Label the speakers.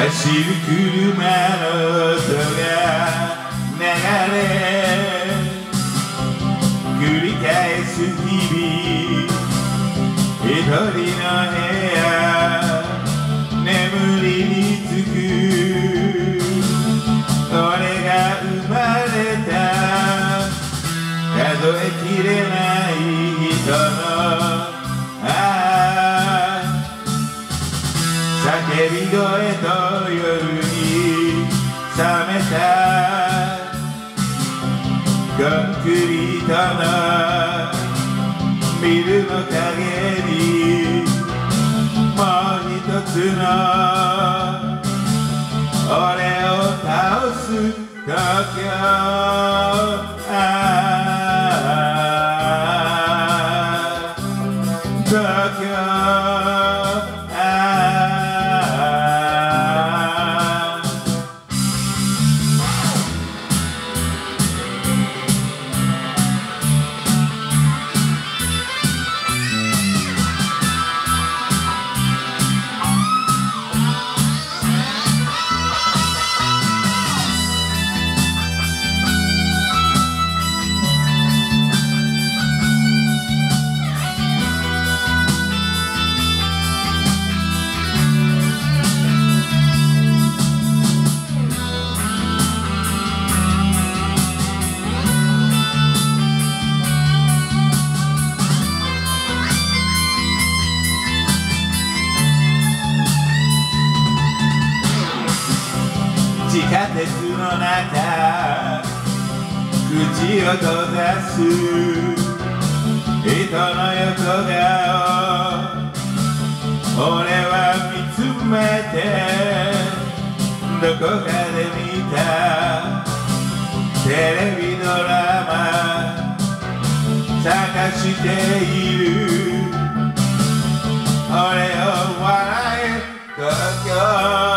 Speaker 1: 走る車の音が流れ繰り返す日々一人の部屋眠りにつく俺が生まれた数えきれない人の叫び声と夜に覚めたコンクリートのビルの陰にもう一つの俺を倒す東京東京地下鉄の中口を閉ざす人の横顔俺は見つめてどこかで見たテレビドラマ探している俺を笑え東京